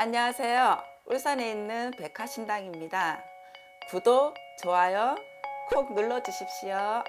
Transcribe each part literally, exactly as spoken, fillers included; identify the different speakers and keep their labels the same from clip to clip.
Speaker 1: 안녕하세요. 울산에 있는 백화신당입니다. 구독, 좋아요 콕 눌러주십시오.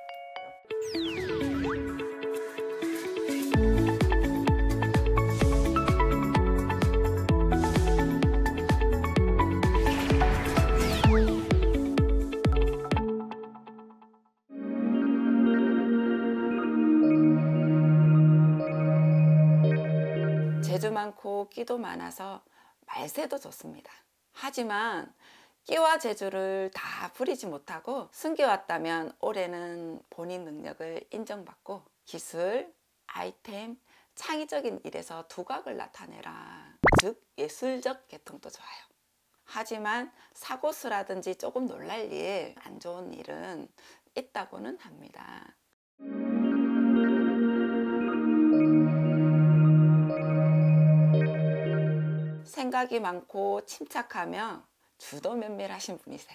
Speaker 1: 재주 많고 끼도 많아서 말세도 좋습니다. 하지만 끼와 재주를 다 부리지 못하고 숨겨왔다면 올해는 본인 능력을 인정받고 기술, 아이템, 창의적인 일에서 두각을 나타내라. 즉 예술적 계통도 좋아요. 하지만 사고수라든지 조금 놀랄 일, 안 좋은 일은 있다고는 합니다. 생각이 많고 침착하며 주도 면밀하신 분이세요.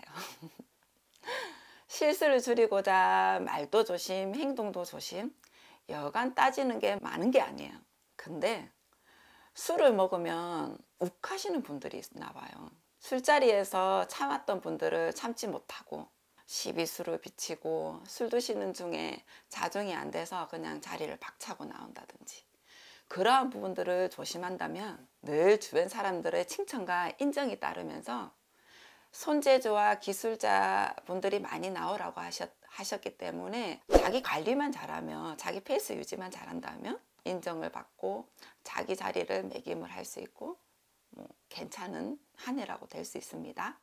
Speaker 1: 실수를 줄이고자 말도 조심, 행동도 조심, 여간 따지는 게 많은 게 아니에요. 근데 술을 먹으면 욱하시는 분들이 있나 봐요. 술자리에서 참았던 분들을 참지 못하고 시비술을 비치고 술 드시는 중에 자정이 안 돼서 그냥 자리를 박차고 나온다든지, 그러한 부분들을 조심한다면 늘 주변 사람들의 칭찬과 인정이 따르면서 손재주와 기술자 분들이 많이 나오라고 하셨, 하셨기 때문에 자기 관리만 잘하면, 자기 페이스 유지만 잘한다면 인정을 받고 자기 자리를 매김을 할 수 있고 뭐 괜찮은 한 해라고 될 수 있습니다.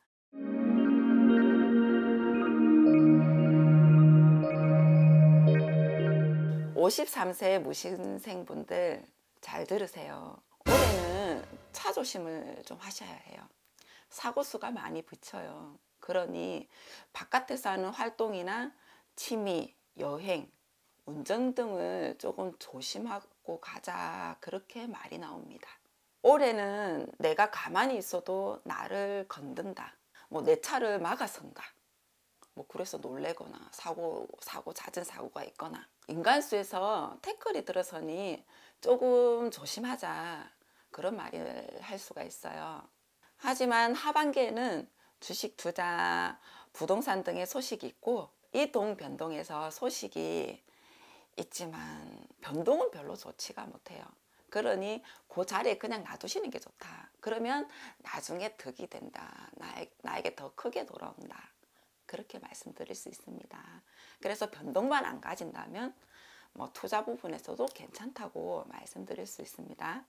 Speaker 1: 오십삼 세 무신생분들 잘 들으세요. 올해는 차 조심을 좀 하셔야 해요. 사고수가 많이 붙여요. 그러니 바깥에서 하는 활동이나 취미, 여행, 운전 등을 조금 조심하고 가자, 그렇게 말이 나옵니다. 올해는 내가 가만히 있어도 나를 건든다, 뭐 내 차를 막아선다, 뭐 그래서 놀래거나 사고 사고 잦은 사고가 있거나 인간수에서 태클이 들어서니 조금 조심하자, 그런 말을 할 수가 있어요. 하지만 하반기에는 주식 투자, 부동산 등의 소식이 있고 이동 변동에서 소식이 있지만 변동은 별로 좋지가 못해요. 그러니 그 자리에 그냥 놔두시는 게 좋다. 그러면 나중에 득이 된다, 나에, 나에게 더 크게 돌아온다, 그렇게 말씀드릴 수 있습니다. 그래서 변동만 안 가진다면 뭐 투자 부분에서도 괜찮다고 말씀드릴 수 있습니다.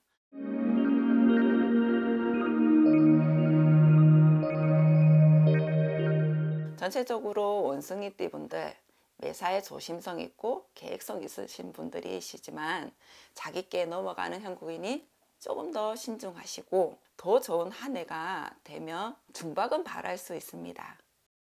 Speaker 1: 전체적으로 원숭이띠 분들 매사에 조심성 있고 계획성 있으신 분들이시지만 자기께 넘어가는 형국이니 조금 더 신중하시고 더 좋은 한 해가 되며 중박은 바랄 수 있습니다.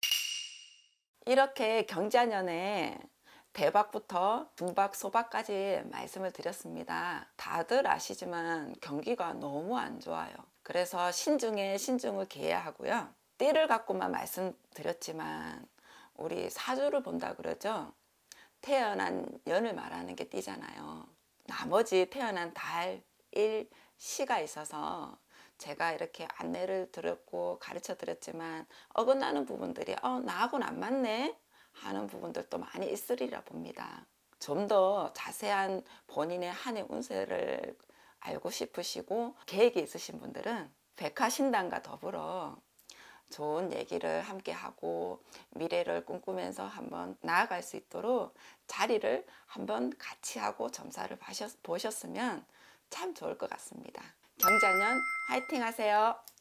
Speaker 1: 이렇게 경자년에 대박부터 중박, 소박까지 말씀을 드렸습니다. 다들 아시지만 경기가 너무 안 좋아요. 그래서 신중에 신중을 기해야 하고요. 띠를 갖고만 말씀드렸지만 우리 사주를 본다 그러죠. 태어난 년을 말하는 게 띠잖아요. 나머지 태어난 달, 일, 시가 있어서 제가 이렇게 안내를 드렸고 가르쳐 드렸지만 어긋나는 부분들이 어 나하고는 안 맞네 하는 부분들도 많이 있으리라 봅니다. 좀 더 자세한 본인의 한 해 운세를 알고 싶으시고 계획이 있으신 분들은 백화신당과 더불어 좋은 얘기를 함께 하고 미래를 꿈꾸면서 한번 나아갈 수 있도록 자리를 한번 같이 하고 점사를 보셨, 보셨으면 참 좋을 것 같습니다. 경자년 화이팅 하세요.